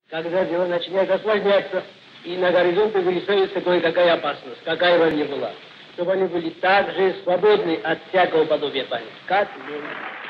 Когда дело начинает осложняться, и на горизонте вырисовывается кое-какая опасность, какая бы ни была, чтобы они были так же свободны от всякого подобия памяти, как мы.